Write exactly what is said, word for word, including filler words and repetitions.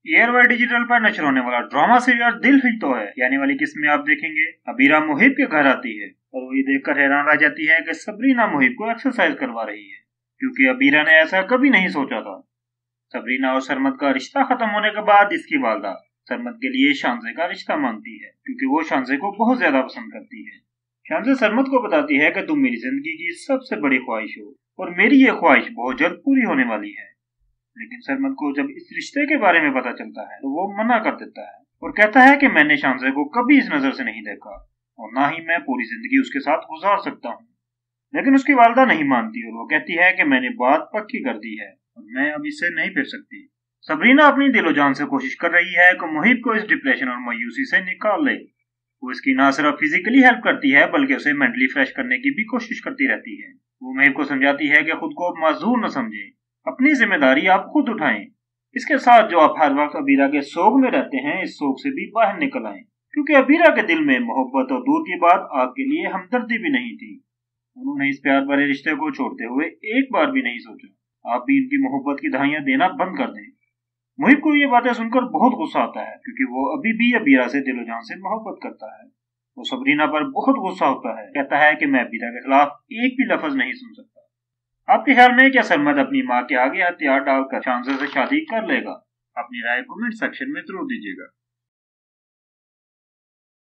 Air Y digital पर नशर होने वाला ड्रामा सीरियल दिल ही तो है ये आने वाली किस्त में आप देखेंगे अबीरा मुहिब के घर आती है और वो ये देखकर हैरान रह जाती है कि सबरीना मुहिब को एक्सरसाइज करवा रही है, क्योंकि अबीरा ने ऐसा कभी नहीं सोचा था। सबरीना और सरमद का रिश्ता खत्म होने के बाद इसकी वालदा सरमद के लिए शानजे का रिश्ता मांगती है, क्योंकि वो शानजे को बहुत ज्यादा पसंद करती है। शानजे सरमद को बताती है कि तुम मेरी जिंदगी की सबसे बड़ी ख्वाहिश हो और मेरी ये ख्वाहिश बहुत जल्द पूरी होने वाली है। लेकिन सरमद को जब इस रिश्ते के बारे में पता चलता है तो वो मना कर देता है और कहता है कि मैंने शानजे को कभी इस नजर से नहीं देखा और ना ही मैं पूरी जिंदगी उसके साथ गुजार सकता हूँ। लेकिन उसकी वालदा नहीं मानती और वो कहती है कि मैंने बात पक्की कर दी है और मैं अब इससे नहीं फिर सकती। सबरीना अपनी दिलो जान से कोशिश कर रही है कि मुहिब को इस डिप्रेशन और मायूसी से निकाल ले। वो इसकी ना सिर्फ फिजिकली हेल्प करती है बल्कि उसे मेंटली फ्रेश करने की भी कोशिश करती रहती है। वो मुहिब को समझाती है कि खुद को माजूर न समझे, अपनी जिम्मेदारी आप खुद उठाएं। इसके साथ जो आप हर वक्त अबीरा के सोग में रहते हैं इस सोग से भी बाहर निकल आएं, क्योंकि अबीरा के दिल में मोहब्बत और दूर की बात आपके लिए हमदर्दी भी नहीं थी। उन्होंने इस प्यार भरे रिश्ते को छोड़ते हुए एक बार भी नहीं सोचा। आप भी इनकी मोहब्बत की दहाइयां देना बंद कर दें। मुहिब को ये बातें सुनकर बहुत गुस्सा आता है, क्योंकि वो अभी भी अबीरा से दिलो जान से मोहब्बत करता है। वो सबरीना पर बहुत गुस्सा होता है, कहता है कि मैं अबीरा के खिलाफ एक भी लफ्ज नहीं सुन सकता। आपके ख्याल में क्या सरमद अपनी माँ के आगे हथियार डालकर शानजे से शादी कर लेगा? अपनी राय कमेंट सेक्शन में जरूर दीजिएगा।